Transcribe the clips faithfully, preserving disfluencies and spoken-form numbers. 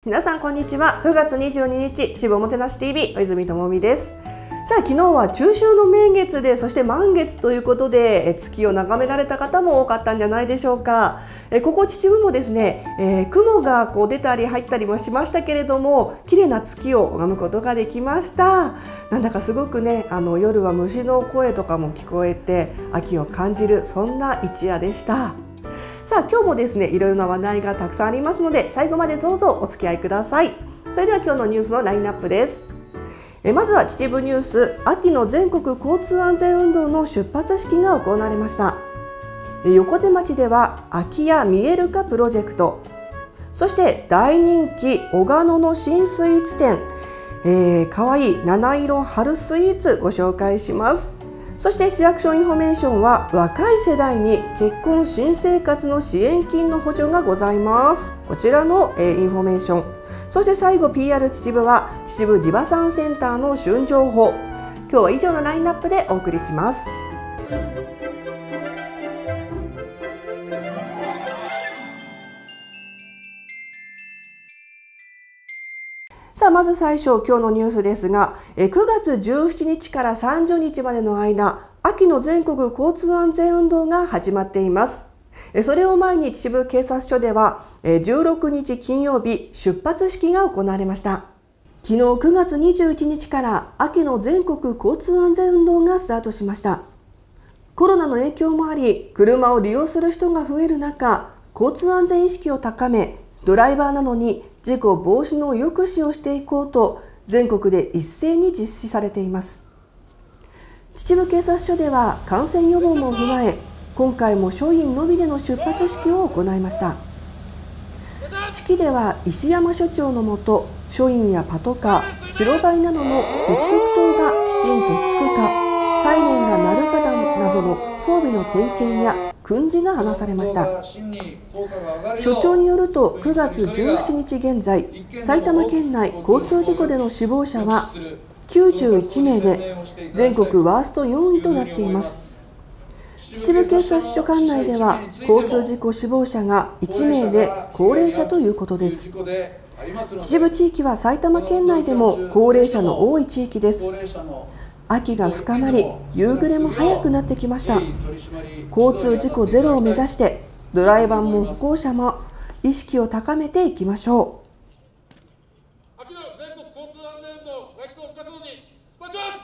皆さんこんにちは。くがつにじゅうににち、秩父おもてなし ティービー 小泉智美です。さあ、昨日は中秋の名月で、そして満月ということで月を眺められた方も多かったんじゃないでしょうか。えここ秩父もですね、えー、雲がこう出たり入ったりもしましたけれども、綺麗な月を拝むことができました。なんだかすごくね、あの夜は虫の声とかも聞こえて秋を感じる、そんな一夜でした。さあ、今日もですね、いろいろな話題がたくさんありますので、最後までどうぞお付き合いください。それでは今日のニュースのラインナップです。えまずは秩父ニュース、秋の全国交通安全運動の出発式が行われました。横瀬町では空き家見えるかプロジェクト、そして大人気小鹿野の新スイーツ店、えー、かわいい七色春スイーツご紹介します。そして市役所インフォメーションは若い世代に結婚新生活の支援金の補助がございます。こちらの、えー、インフォメーション。そして最後 ピーアール 秩父は秩父地場産センターの旬情報。今日は以上のラインナップでお送りします。さあ、まず最初、今日のニュースですが、くがつじゅうしちにちからさんじゅうにちまでの間、秋の全国交通安全運動が始まっています。それを前に秩父警察署ではじゅうろくにち金曜日、出発式が行われました。昨日くがつにじゅういちにちから秋の全国交通安全運動がスタートしました。コロナの影響もあり、車を利用する人が増える中、交通安全意識を高め、ドライバーなのに事故防止の抑止をしていこうと全国で一斉に実施されています。秩父警察署では感染予防も踏まえ、今回も署員のみでの出発式を行いました。式では石山署長のもと、署員やパトカー、白バイなどの赤色灯がきちんとつくか、サイレンが鳴るかなどの装備の点検や訓示が話されました。署長によると、くがつじゅうしちにち現在、埼玉県内交通事故での死亡者はきゅうじゅういちめいで、全国ワーストよんいとなっています。秩父警察署管内では交通事故死亡者がいちめいで高齢者ということです。秩父地域は埼玉県内でも高齢者の多い地域です。秋が深まり、夕暮れも早くなってきました。交通事故ゼロを目指して、ドライバーも歩行者も意識を高めていきましょう。秋の全国交通安全運動外出活動に出発します。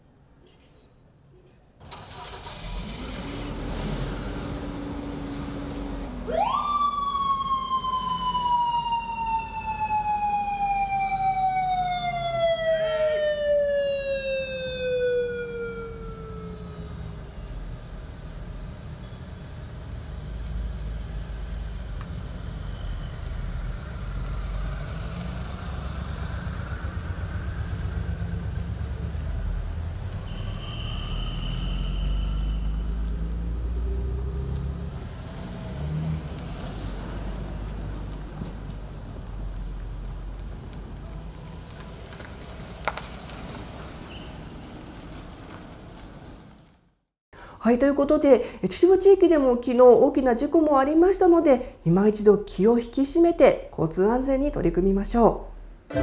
はい、ということで、秩父地域でも昨日大きな事故もありましたので、今一度気を引き締めて交通安全に取り組みましょう。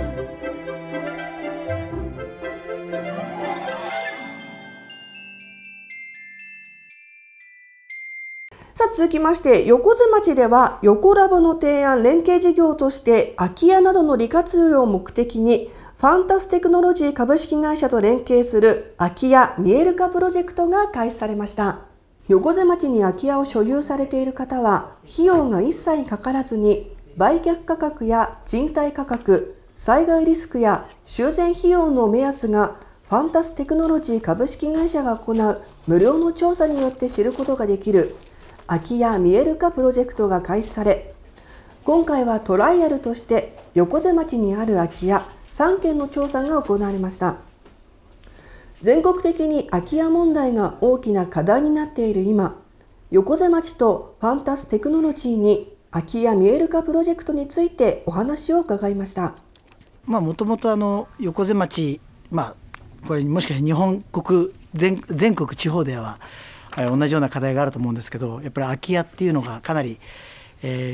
さあ、続きまして、横瀬町では横ラボの提案連携事業として空き家などの利活用を目的にファンタステクノロジー株式会社と連携する空き家見える化プロジェクトが開始されました。横瀬町に空き家を所有されている方は、費用が一切かからずに売却価格や賃貸価格、災害リスクや修繕費用の目安がファンタステクノロジー株式会社が行う無料の調査によって知ることができる空き家見える化プロジェクトが開始され、今回はトライアルとして横瀬町にある空き家さんけんの調査が行われました。全国的に空き家問題が大きな課題になっている今、横瀬町とファンタステクノロジーに空き家見える化プロジェクトについてお話を伺いました。 まあもともとあの横瀬町、まあこれもしかして日本国 全, 全国地方では同じような課題があると思うんですけど、やっぱり空き家っていうのがかなり、えー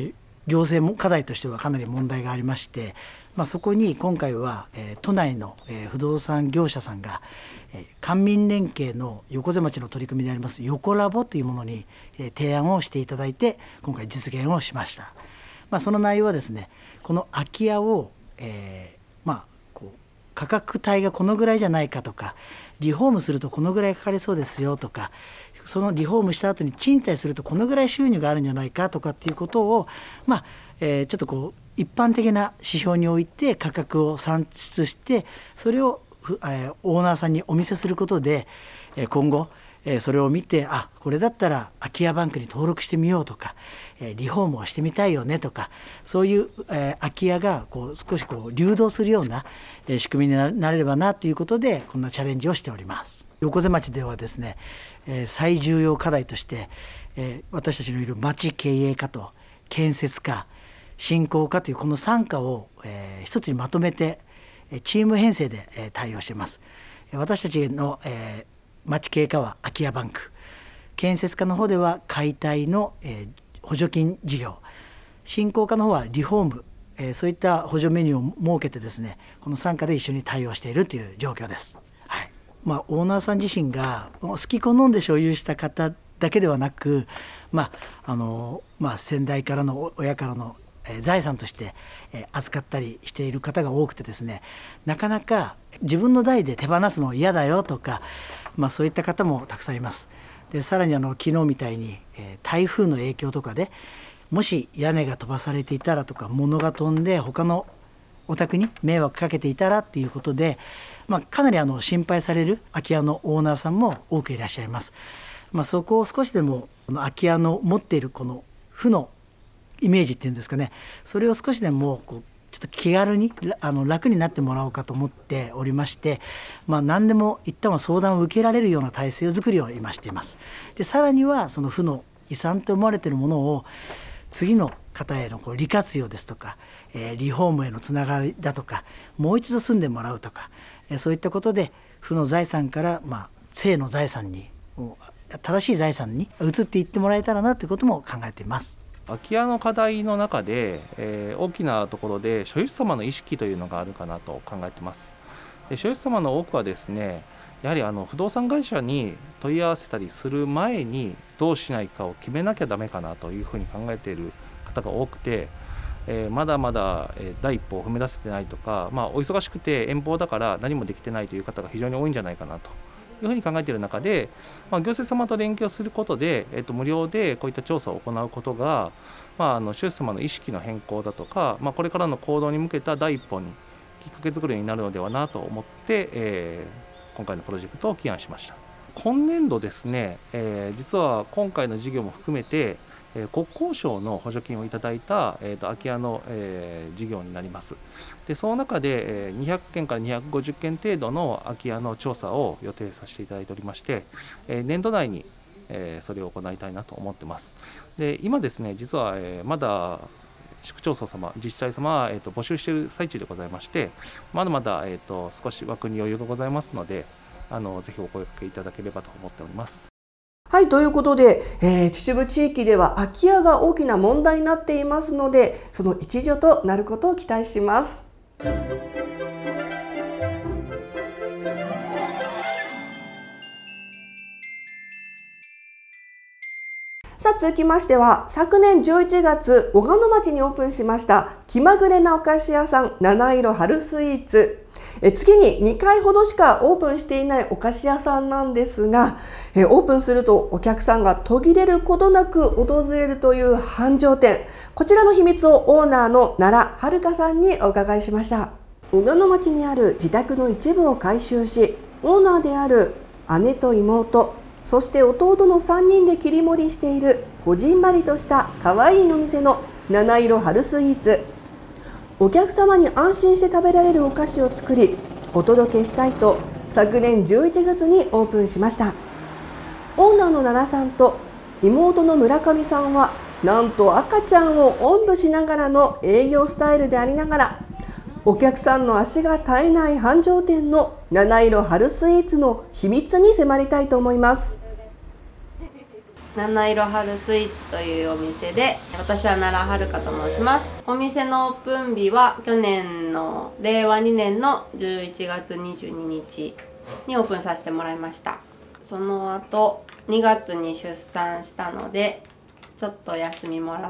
行政も課題としてはかなり問題がありまして、まあ、そこに今回は、えー、都内の、えー、不動産業者さんが、えー、官民連携の横瀬町の取り組みであります横ラボというものに、えー、提案をしていただいて今回実現をしました。まあ、その内容はですね、この空き家を、えーまあ、こう価格帯がこのぐらいじゃないかとか、リフォームするとこのぐらいかかりそうですよとか、そのリフォームした後に賃貸するとこのぐらい収入があるんじゃないかとかっていうことを、まあえー、ちょっとこう一般的な指標において価格を算出して、それを、えー、オーナーさんにお見せすることで、えー、今後、えー、それを見て、あ、これだったら空き家バンクに登録してみようとか、えー、リフォームをしてみたいよねとか、そういう、えー、空き家がこう少しこう流動するような、えー、仕組みになれればなということで、こんなチャレンジをしております。横瀬町ではですね、えー、最重要課題として、えー、私たちのいる町経営課と建設課、振興課というこのさん課を、えー、一つにまとめてチーム編成で、えー、対応しています。私たちの、えー、町経営課は空き家バンク、建設課の方では解体の、えー、補助金事業、振興課の方はリフォーム、えー、そういった補助メニューを設けてですね、このさん課で一緒に対応しているという状況です。はい。まあ、オーナーさん自身が好き好んで所有した方だけではなく、まああのまあ、先代からの親からの財産として扱ったりしている方が多くてですね、なかなか自分の代で手放すの嫌だよとか、まあ、そういった方もたくさんいます。でさらにあの昨日みたいに台風の影響とかでもし屋根が飛ばされていたらとか、物が飛んで他のお宅に迷惑かけていたらっていうことで、まあ、かなりあの心配される空き家のオーナーさんも多くいらっしゃいます。まあ、そこを少しでもこの空き家の持っているこの負のイメージっていうんですかね、それを少しでもこうちょっと気軽にあの楽になってもらおうかと思っておりまして、まあ、何でも一旦は相談を受けられるような体制を作りを今しています。でさらにはその負の遺産と思われているものを次の方へのこう利活用ですとか、えー、リフォームへのつながりだとか、もう一度住んでもらうとか、えー、そういったことで負の財産から、まあ、正の財産に、正しい財産に移っていってもらえたらなということも考えています。 空き家の課題の中で、えー、大きなところで所有者様の意識というのがあるかなと考えています。で所有者様の多くはですね、やはりあの不動産会社に問い合わせたりする前にどうしないかを決めなきゃダメかなというふうに考えている方が多くて、えー、まだまだ第一歩を踏み出せてないとか、まあ、お忙しくて遠方だから何もできてないという方が非常に多いんじゃないかなというふうに考えている中で、まあ、行政様と連携をすることで、えっと、無料でこういった調査を行うことが、まあ、あの所有者様の意識の変更だとか、まあ、これからの行動に向けた第一歩にきっかけ作りになるのではなと思って、えー、今回のプロジェクトを起案しました。今年度ですね、えー、実は今回の事業も含めて、えー、国交省の補助金をいただいた、えー、と空き家の、えー、事業になります。でその中で、えー、にひゃっけんからにひゃくごじゅっけん程度の空き家の調査を予定させていただいておりまして、えー、年度内に、えー、それを行いたいなと思ってます。で今ですね、実は、えー、まだ市区町村様、自治体様は、えー、と募集している最中でございまして、まだまだ、えー、と少し枠に余裕がございますので、あのぜひお声掛けいただければと思っております。 はい、ということで、えー、秩父地域では空き家が大きな問題になっていますので、その一助となることを期待します。さあ続きましては、昨年じゅういちがつ小鹿野町にオープンしました気まぐれなお菓子屋さん七色春スイーツ。え次ににかいほどしかオープンしていないお菓子屋さんなんですが、えオープンするとお客さんが途切れることなく訪れるという繁盛店。こちらの秘密をオーナーの奈良遥さんにお伺いしました。小鹿野町にある自宅の一部を改修し、オーナーである姉と妹、そして弟のさんにんで切り盛りしているこじんまりとした可愛いお店の七色春スイーツ。お客様に安心して食べられるお菓子を作りお届けしたいと昨年じゅういちがつにオープンしました。オーナーの奈良さんと妹の村上さんはなんと赤ちゃんをおんぶしながらの営業スタイルでありながら、お客さんの足が絶えない繁盛店の七色春スイーツの秘密に迫りたいと思います。 七色春スイーツというお店で、私は奈良遥と申します。お店のオープン日は去年のれいわにねんのじゅういちがつにじゅうににちにオープンさせてもらいました。その後にがつに出産したのでちょっと休みもらって、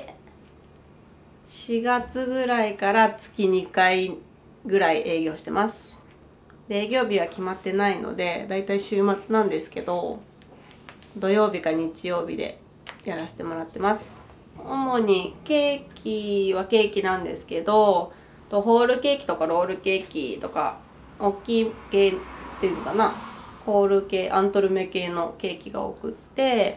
しがつぐらいから月にかいぐらい営業してます。で営業日は決まってないのでだいたい週末なんですけど、土曜日か日曜日でやらせてもらってます。主にケーキはケーキなんですけど、ホールケーキとかロールケーキとか大きい系っていうのかな、ホール系アントルメ系のケーキが多くって、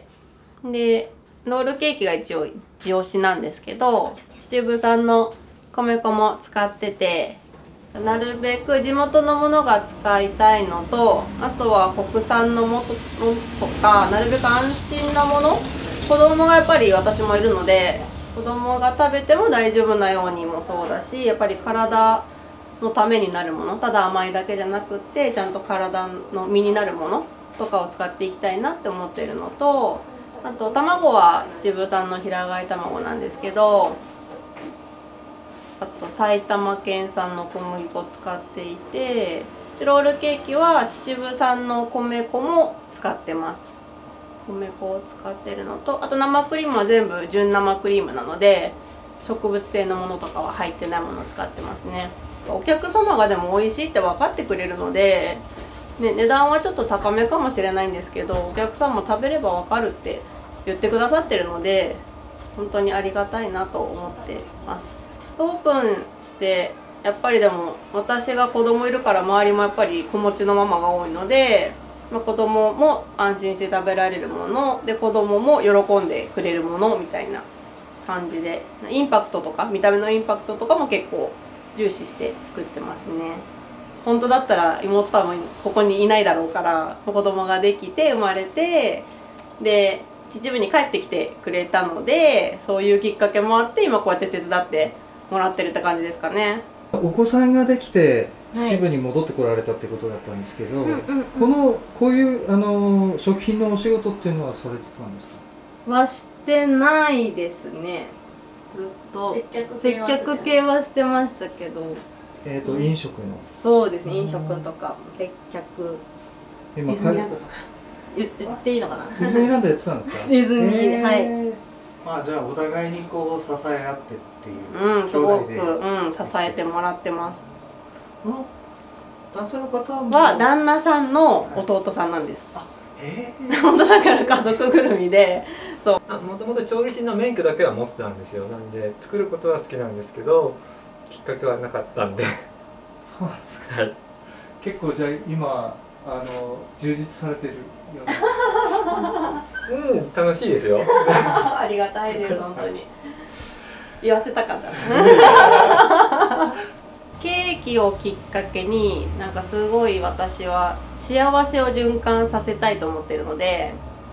でロールケーキが一応一押しなんですけど、秩父産の米粉も使ってて、なるべく地元のものが使いたいのと、あとは国産のものとか、なるべく安心なもの、子供がやっぱり私もいるので、子供が食べても大丈夫なようにもそうだし、やっぱり体のためになるもの、ただ甘いだけじゃなくってちゃんと体の身になるものとかを使っていきたいなって思っているのと、あと卵は秩父産の平飼い卵なんですけど、あと埼玉県産の小麦粉を使っていて、ロールケーキは秩父産の米粉も使ってます。米粉を使ってるのと、あと生クリームは全部純生クリームなので植物性のものとかは入ってないものを使ってますね。お客様がでも美味しいって分かってくれるので、ね、値段はちょっと高めかもしれないんですけど、お客さんも食べれば分かるって言ってくださってるので、本当にありがたいなと思ってます。オープンしてやっぱりでも私が子供いるから周りもやっぱり子持ちのママが多いので、まあ、子供も安心して食べられるもので子供も喜んでくれるものみたいな感じで、インパクトとか見た目のインパクトとかも結構重視して作ってますね。本当だったら妹多分ここにいないだろうから、子供ができて生まれて、で秩父に帰ってきてくれたので、そういうきっかけもあって今こうやって手伝ってもらってるって感じですかね。 お子さんができて秩父に戻ってこられたってことだったんですけど、このこういうあの食品のお仕事っていうのはされてたんですか？ はしてないですね。ずっと接客系はしてましたけど、 えっと飲食の、 そうですね、飲食とか接客、ディズニーランドとか言っていいのかな。 ディズニーランドやってたんですか？ ディズニー、はい。 まあじゃあお互いにこう支え合ってっていう、 うん、すごく、うん、支えてもらってます。 この男性の方は旦那さんの弟さんなんです。 ええ本当だから家族ぐるみで、そう。 もともと調理師の免許だけは持ってたんですよ。なんで作ることは好きなんですけど、きっかけはなかったんで。 そうなんですか。 はい。 結構じゃあ今あの充実されてるような。うん、楽しいですよ。 ありがたいです本当に。言わせたかった。ケーキをきっかけになんかすごい私は幸せを循環させたいと思ってるので、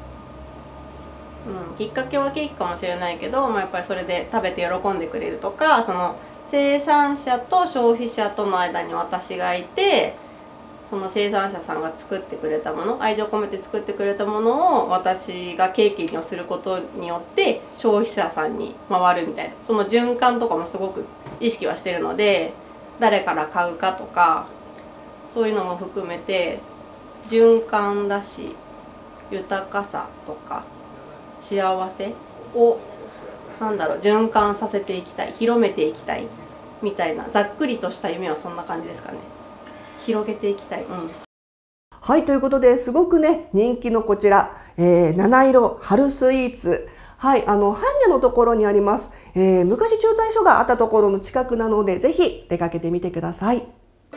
うん、きっかけはケーキかもしれないけど、まあ、やっぱりそれで食べて喜んでくれるとか、その生産者と消費者との間に私がいて、その生産者さんが作ってくれたもの、愛情込めて作ってくれたものを私がケーキにすることによって消費者さんに回るみたいな、その循環とかもすごく意識はしてるので、誰から買うかとかそういうのも含めて循環だし、豊かさとか幸せをなんだろう循環させていきたい、広めていきたいみたいな、ざっくりとした夢はそんな感じですかね。広げていきたい。うん、 はい、ということですごくね人気のこちら、えー、七色春スイーツ、はい、あの般若のところにあります、えー、昔駐在所があったところの近くなのでぜひ出かけてみてください。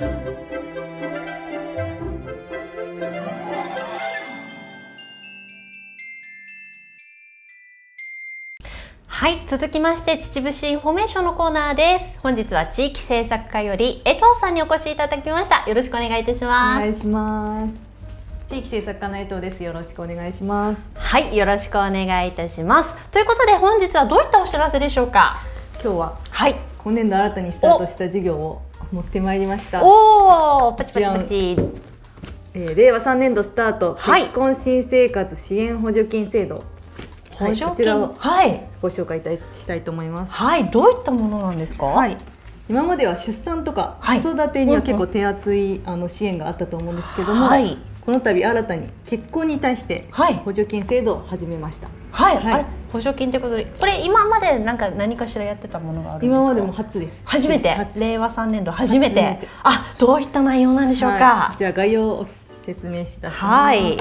はい、続きまして秩父市インフォメーションのコーナーです。本日は地域政策課より江藤さんにお越しいただきました。よろしくお願いいたします。 お願いします。地域政策課の江藤です。よろしくお願いします。 はい、よろしくお願いいたします。ということで本日はどういったお知らせでしょうか。 今日は、 はい、 今年度新たにスタートした事業を持ってまいりました。 おお、パチパチパチ。 えー、れいわさんねんどスタート、 はい、 結婚新生活支援補助金制度はい、 補助金、 こちらをはいご紹介いたしたいと思います。 はいどういったものなんですか。 はい、今までは出産とかはい子育てには結構手厚いあの支援があったと思うんですけども、 はいこの度新たに結婚に対してはい補助金制度を始めました。 はい、 はいあれ補助金ということで、これ今までなんか何かしらやってたものがあるんですか。 今までも初です。 初めて初令和さんねんど初めて初めてあどういった内容なんでしょうか。 はい、じゃあ概要を説明しだします。 はい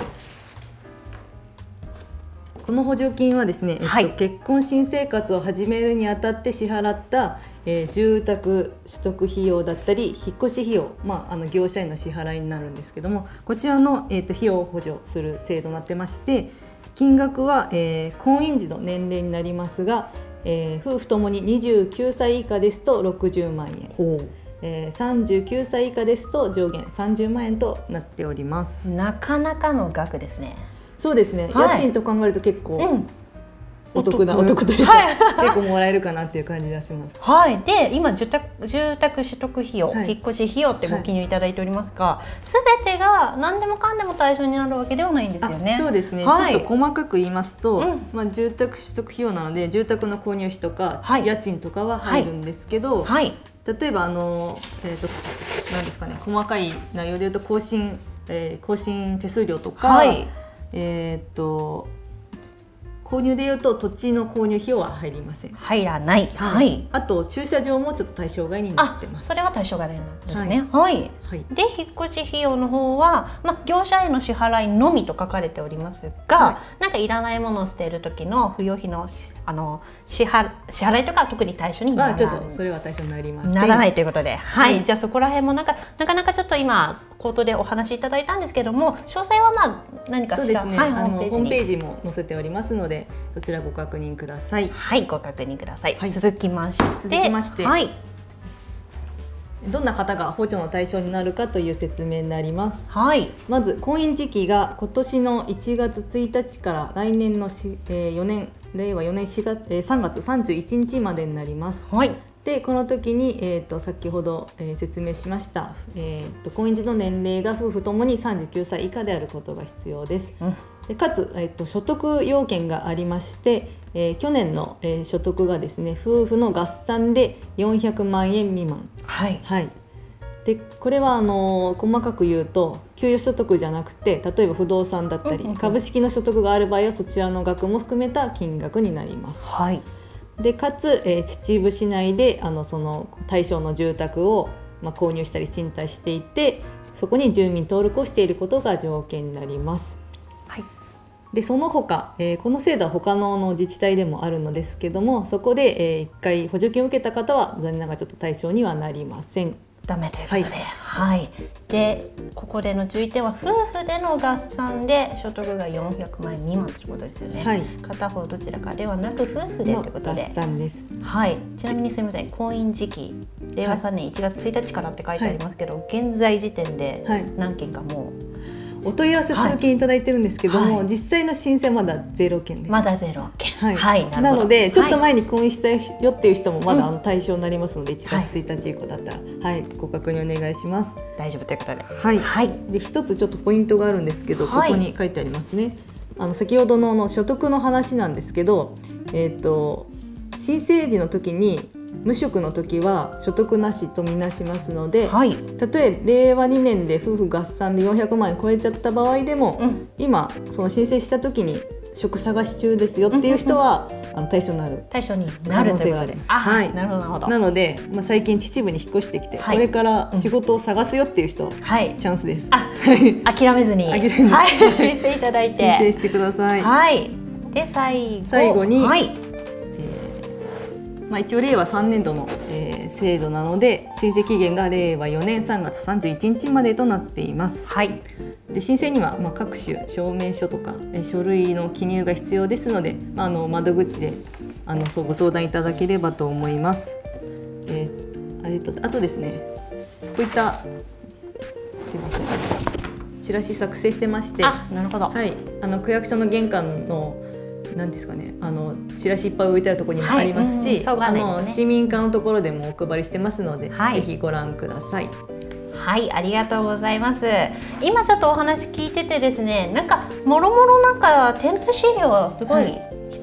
この補助金はですね、えっとはい結婚新生活を始めるにあたって支払った、えー住宅取得費用だったり引っ越し費用、まあ、あの業者への支払いになるんですけども、こちらの、えー、と費用を補助する制度になってまして、金額は、えー婚姻時の年齢になりますが、えー夫婦ともににじゅうきゅうさい以下ですとろくじゅうまんえん、えーさんじゅうきゅうさい以下ですと上限さんじゅうまんえんとなっております。 なかなかの額ですね。 そうですね、 はい家賃と考えると結構うんお得な、 お得お得というか、 はい結構もらえるかなっていう感じがします。 はい、で今住宅住宅取得費用、 はい引っ越し費用ってご記入いただいておりますが、すべてが何でもかんでも対象になるわけではないんですよね。 あそうですね、 はいちょっと細かく言いますと、 うんまあ、住宅取得費用なので住宅の購入費とか、 はい家賃とかは入るんですけど、 はい例えばあの、えー、となんですかね、細かい内容で言うと更新、えー更新手数料とか、 はいえー、と購入で言うと土地の購入費用は入りません。 入らない。はい。 あと駐車場もちょっと対象外になあってます。 それは対象外なんですね。はい。 はい、 で引っ越し費用の方は、まあ、業者への支払いのみと書かれておりますが、 はなんかいらないものを捨てる時の不要費のしあの支払支払いとかは特に対象にならない、 まあちょっとそれは対象になりません。 ならないということで、はい、 はいじゃあそこら辺もなんかなかなかちょっと今口頭でお話しいただいたんですけども、詳細はまあ何かしら、 そうですね、 はい、 あのホームページジも載せておりますので、そちらご確認ください。 はいご確認ください。 はい続きまして続きましてはいどんな方が補助の対象になるかという説明になります。 はいまず婚姻時期が今年のいちがつついたちから来年のし、えー、よねん令和よねんしがつ、えー、さんがつさんじゅういちにちまでになります。 はいでこの時に、えー、と先ほど、えー説明しました、えー、と婚姻時の年齢が夫婦ともにさんじゅうきゅうさい以下であることが必要です。 うんでかつ、えー、と所得要件がありまして、えー去年の、えー所得がですね夫婦の合算でよんひゃくまんえん未満。 はいはい、でこれはあのー細かく言うと給与所得じゃなくて、例えば不動産だったり、 うんうんうん株式の所得がある場合はそちらの額も含めた金額になります。 はいでかつ、えー秩父市内であのその対象の住宅を、まあ、購入したり賃貸していて、そこに住民登録をしていることが条件になります。 はいでその他、えーこの制度は他のの自治体でもあるのですけども、そこで、えー、いっかい補助金を受けた方は残念ながらちょっと対象にはなりません。 ダメということで、はい、でここでの注意点は夫婦での合算で所得がよんひゃくまんえん未満ということですよね。 はい片方どちらかではなく夫婦でということの合で、 算です。 はい、ちなみにすみません、婚姻時期令和さんねんいちがつついたちからって書いてありますけど、現在時点ではい何件かもお問い合わせ数件いただいてるんですけども、 はい実際の申請はまだゼロ件です。 まだゼロ件、 はいはい、なるほど。 なのでちょっとはい前に婚姻したいよっていう人もまだうんあの対象になりますので、いちがつついたち以降だったら、はいご確認お願いします。 大丈夫ということで、 はいはい、 で一つちょっとポイントがあるんですけど、 はいここに書いてありますね。あの先ほどのあの所得の話なんですけど、えー、と申請時の時に無職の時は所得なしとみなしますので、 はい、 たとえ令和にねんで夫婦合算でよんひゃくまんえん超えちゃった場合でも、 うん今その申請した時に職探し中ですよっていう人は、あの対象になる。 対象になるということで、 あはいなるほどなるほど。 なので、まあ、最近秩父に引っ越してきて、 はいこれから仕事を探すよっていう人、 はい、 チャンスです。 あ諦めずに、 諦めずにはい、申請いただいて、 申請してください。 はい、で最後最後にはい、 まあ、一応令和さんねんどの、えー制度なので申請期限が令和よねんさんがつさんじゅういちにちまでとなっています。 はい、 で申請には、まあ、各種証明書とか、えー書類の記入が必要ですので、まあ、あの窓口であのそうご相談いただければと思います。えーあれとあとですね、こういったすいませんチラシ作成してまして、 あなるほど、 はい、あの区役所の玄関の何ですかね、あのチラシいっぱい置いてあるところにもありますし、 はいうんそうがあないですねの市民課のところでもお配りしてますので、 はいぜひご覧ください。 はい、ありがとうございます。今ちょっとお話聞いててですね、なんかもろもろなんか添付資料すごはい必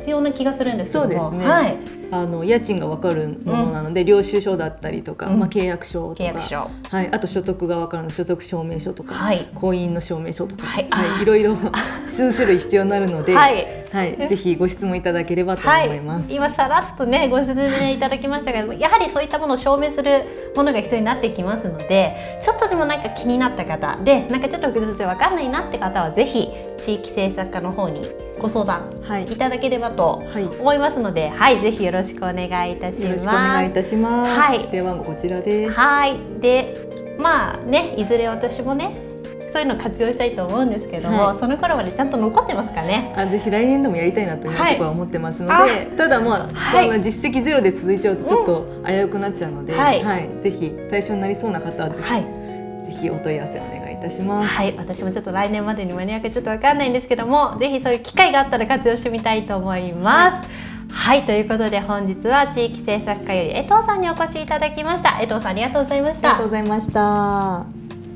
必要な気がするんですけども。 そうですね、 はい、 あの家賃が分かるものなので、うん、領収書だったりとか、うん、まあ、契約書とか、 契約書、 はい、あと所得が分かるの所得証明書とか、はい、婚姻の証明書とか、 はいはい、いろいろ数種類必要になるので、 はいはい、ぜひご質問いただければと思います。 はい、今さらっとねご説明いただきましたけども、やはりそういったものを証明するものが必要になってきますので、ちょっとでもなんか気になった方で、なんかちょっと複雑で分かんないなって方はぜひ地域政策課の方にご相談いただければと思いますので、はい、はい、ぜひよろしくお願いいたします。 よろしくお願いいたします。はい、電話番号こちらです。 はい、で、まあね、いずれ私もね、そういうの活用したいと思うんですけども、はい、その頃までちゃんと残ってますかね。 あ、ぜひ来年でもやりたいなというところは思ってますので、はい、ただまあ、はい、そんな実績ゼロで続いちゃうとちょっと危うくなっちゃうので、うん、はい、はい、ぜひ対象になりそうな方はぜひ、はい、ぜひお問い合わせお願いいたします。 はい、私もちょっと来年までに間に合うかちょっとわかんないんですけども、ぜひそういう機会があったら活用してみたいと思います。はい、はい、ということで本日は地域政策課より江藤さんにお越しいただきました。江藤さん、ありがとうございました。 ありがとうございました。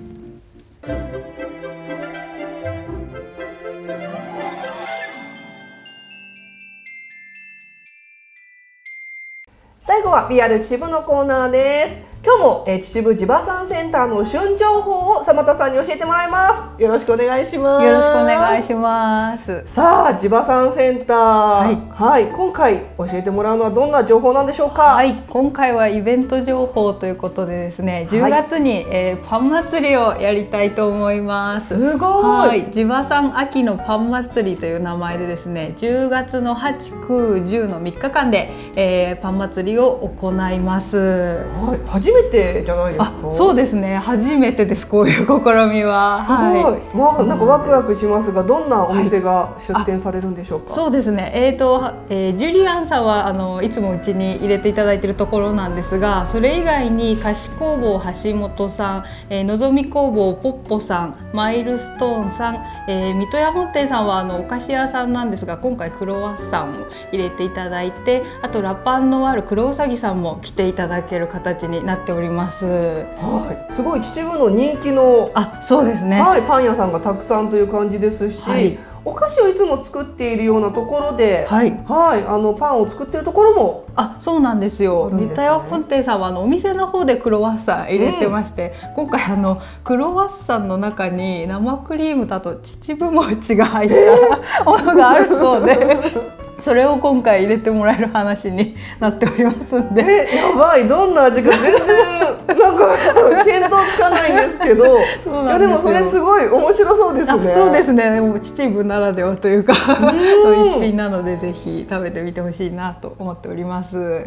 最後は ピーアール 秩父のコーナーです。今日も、えー、秩父地場産センターの旬情報を様田さんに教えてもらいます。よろしくお願いします。 よろしくお願いします。 さあ、地場産センター、はい、はい、今回教えてもらうのはどんな情報なんでしょうか。 はい、今回はイベント情報ということでですね、じゅうがつに、はい、えー、パン祭りをやりたいと思います。 すごい。 はい、地場産秋のパン祭りという名前でですね、じゅうがつのはち、く、じゅうのみっかかんで、えー、パン祭りを行います。 はい、初めてじゃないですか。 あ、そうですね、初めてです、こういう試みは。 すごい、はい、まあ、なんかワクワクしますが、どんなお店が出店されるんでしょうか。 はい、そうですね、えーとえー、ジュリアンさんはあのいつもうちに入れていただいているところなんですが、それ以外に菓子工房橋本さん、えー、のぞみ工房ポッポさん、マイルストーンさん、えー、水戸屋本店さんはあのお菓子屋さんなんですが、今回クロワッサンを入れていただいて、あとラパンのある黒うさぎさんも来ていただける形になっております。 はい、すごい秩父の人気の、 あ、そうですね、 はい、パン屋さんがたくさんという感じですし、はい、お菓子をいつも作っているようなところで、はい、はい、あのパンを作っているところも、 あ、そうなんですよ。三田屋本店さんはあのお店の方でクロワッサン入れてまして、うん、今回あのクロワッサンの中に生クリームだと秩父餅が入ったものがあるそうで。それを今回入れてもらえる話になっておりますんで、 え、やばい、どんな味か全然なんか見当つかないんですけど、いやでもそれすごい面白そうですね。 そうですね、でも秩父ならではというかそういう一品なので、ぜひ食べてみてほしいなと思っております。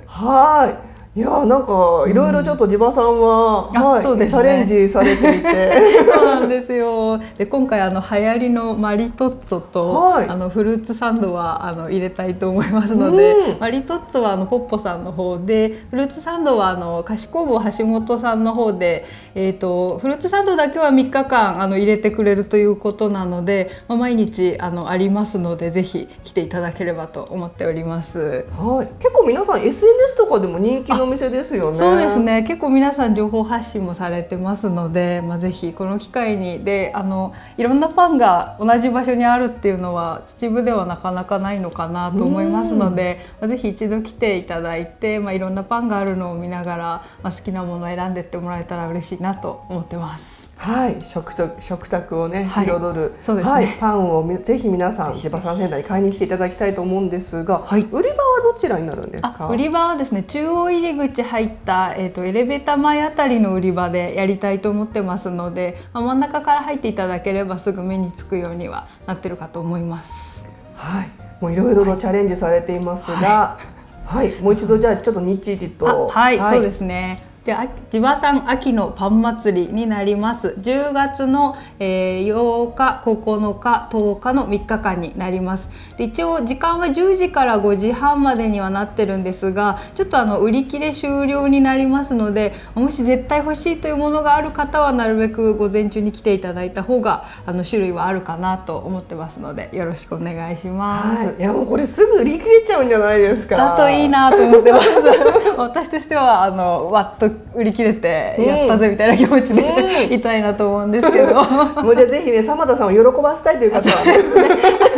はい。いや、なんかいろいろちょっと地場さんは、うん、はい、そうですね、チャレンジされていてそうなんですよ。で、今回あの流行りのマリトッツォと、はい、あのフルーツサンドはあの入れたいと思いますので、うん、マリトッツォはあのポッポさんの方で、フルーツサンドはあの菓子工房橋本さんの方で、えーと、フルーツサンドだけはみっかかんあの入れてくれるということなので、まあ、毎日あのありますので、ぜひ来ていただければと思っております。 はい、結構皆さん エスエヌエス とかでも人気のお店ですよね。 そうですね、結構皆さん情報発信もされてますので、まあ、ぜひこの機会にで、あのいろんなパンが同じ場所にあるっていうのは秩父ではなかなかないのかなと思いますので、まあ、ぜひ一度来ていただいて、まあ、いろんなパンがあるのを見ながら、まあ、好きなものを選んでってもらえたら嬉しいなと思ってます。 はい、食と食卓をね、はい、彩る、 そうですね、 はい、パンをぜひ皆さん地場産センターに買いに来ていただきたいと思うんですが、はい、売り場はどちらになるんですか？ 売り場はですね、中央入り口入った、えーと、エレベーター前あたりの売り場でやりたいと思ってますので、まあ、真ん中から入っていただければすぐ目につくようにはなってるかと思います。 はい、もういろいろとチャレンジされていますが、はい、はい、もう一度じゃあちょっと日時と、 はい、はい、そうですね。で、地場産秋のパン祭りになります。じゅうがつのようか、ここのか、とおかのみっかかんになります。で、一応時間はじゅうじからごじはんまでにはなってるんですが、ちょっとあの売り切れ終了になりますので、もし絶対欲しいというものがある方はなるべく午前中に来ていただいた方があの種類はあるかなと思ってますので、よろしくお願いします。 はい、いやもうこれすぐ売り切れちゃうんじゃないですか。 だといいなと思ってます。私としてはあのわっと売り切れてやったぜみたいな気持ちで、うん、いたいなと思うんですけど、 もうじゃあぜひね、様田さんを喜ばせたいという方はね、 あ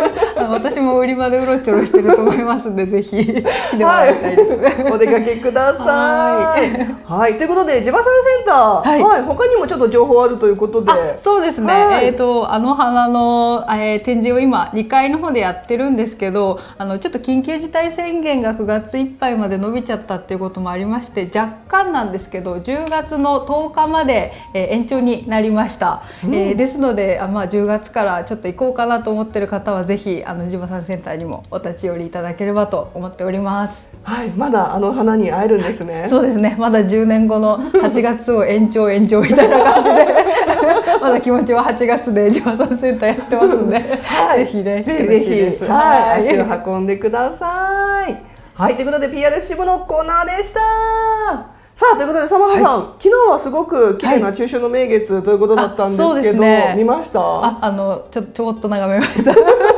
私も売り場でうろちょろしてると思いますんで、ぜひ来てもらいたいです。 はい、お出かけください。はい、ということで地場産センター、はい、はい、他にもちょっと情報あるということで。 そうですね。はい、えっ、ー、とあの花の、えー、展示を今にかいの方でやってるんですけど、あのちょっと緊急事態宣言がくがついっぱいまで伸びちゃったっていうこともありまして、若干なんですけどじゅうがつのとおかまで、えー、延長になりました。うん、えー、ですので、あ、まあじゅうがつからちょっと行こうかなと思ってる方はぜひあの地場産センターにもお立ち寄りいただければと思っております。 はい、まだあの花に会えるんですね。はい、 そうですね。まだじゅうねんごのはちがつを延長延長みたいな感じでまだ気持ちははちがつで地場産センターやってますんで、はい、ぜひね、 ぜひぜひ、はい、足を運んでください。はい、ということで ピーアール 支部のコーナーでした。さあ、ということでサマーさん、はい、昨日はすごく綺麗な中秋の名月ということだったんですけど、はい、ね、見ました？ あ、あのちょちょこっと眺めました。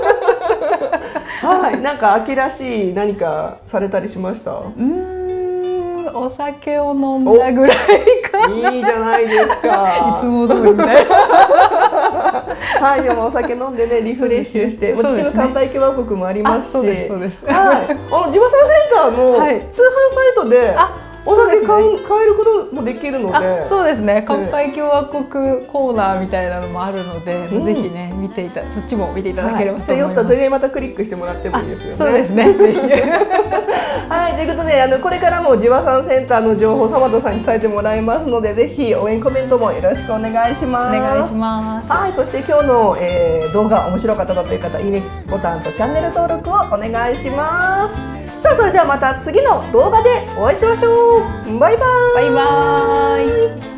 はい、なんか秋らしい何かされたりしました？うーん、お酒を飲んだぐらいかな。 いいじゃないですか。 いつも通りみたいな。 はい、でもお酒飲んでね、リフレッシュして、秩父乾杯共和国もありますし、 そうですそうです。 はい、あの地場産センターの通販サイトで、お酒買う、買えることもできるので、 そうですね。乾杯共和国コーナーみたいなのもあるので、うん、ぜひね見ていた、そっちも見ていただければと思います。 はい、じゃあ酔ったらそれでまたクリックしてもらってもいいですよね。 そうですね。ぜひ。 はい、ということであのこれからも地場産センターの情報サマトさんに伝えてもらいますので、ぜひ応援コメントもよろしくお願いします。 お願いします。 はい、そして今日の、えー、動画面白かったという方、いいねボタンとチャンネル登録をお願いします。さあ、それではまた次の動画でお会いしましょう。バイバーイ。 バイバーイ。